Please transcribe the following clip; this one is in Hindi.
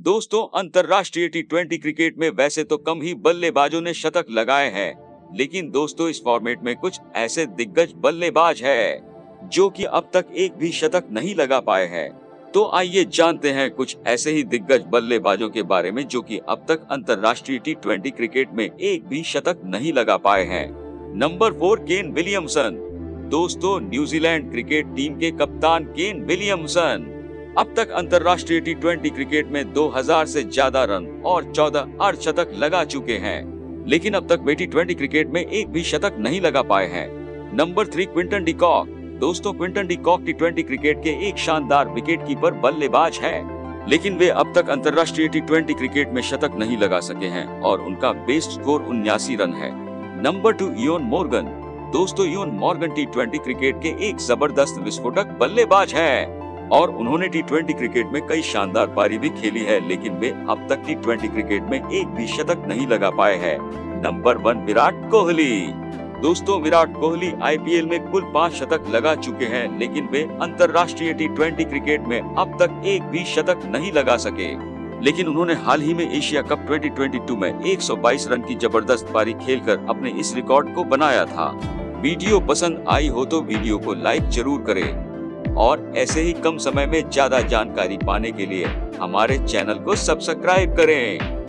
दोस्तों, अंतर्राष्ट्रीय टी20 क्रिकेट में वैसे तो कम ही बल्लेबाजों ने शतक लगाए हैं, लेकिन दोस्तों इस फॉर्मेट में कुछ ऐसे दिग्गज बल्लेबाज हैं जो कि अब तक एक भी शतक नहीं लगा पाए हैं। तो आइए जानते हैं कुछ ऐसे ही दिग्गज बल्लेबाजों के बारे में जो कि अब तक अंतर्राष्ट्रीय टी20 क्रिकेट में एक भी शतक नहीं लगा पाए हैं। Number 4, Kane Williamson. दोस्तों, न्यूजीलैंड क्रिकेट टीम के कप्तान केन विलियमसन अब तक अंतर्राष्ट्रीय टी20 क्रिकेट में 2000 से ज्यादा रन और 14 अर्धशतक लगा चुके हैं, लेकिन अब तक वे टी20 क्रिकेट में एक भी शतक नहीं लगा पाए हैं। Number 3, Quinton de Kock. दोस्तों, क्विंटन डी कॉक टी20 क्रिकेट के एक शानदार विकेटकीपर बल्लेबाज है, लेकिन वे अब तक अंतर्राष्ट्रीय टी20 क्रिकेट में शतक नहीं लगा सके हैं और उनका बेस्ट स्कोर 79 रन है। Number 2, Eoin Morgan. दोस्तों, इयोन मॉर्गन टी20 क्रिकेट के एक जबरदस्त विस्फोटक बल्लेबाज है और उन्होंने टी20 क्रिकेट में कई शानदार पारी भी खेली है, लेकिन वे अब तक टी20 क्रिकेट में एक भी शतक नहीं लगा पाए हैं। नंबर 1, विराट कोहली। दोस्तों, विराट कोहली आईपीएल में कुल 5 शतक लगा चुके हैं, लेकिन वे अंतर्राष्ट्रीय टी20 क्रिकेट में अब तक एक भी शतक नहीं लगा सके। लेकिन उन्होंने हाल ही में एशिया कप 2022 में 122 रन की जबरदस्त पारी खेलकर अपने इस रिकॉर्ड को बनाया था। वीडियो पसंद आई हो तो वीडियो को लाइक जरूर करें और ऐसे ही कम समय में ज्यादा जानकारी पाने के लिए हमारे चैनल को सब्सक्राइब करें।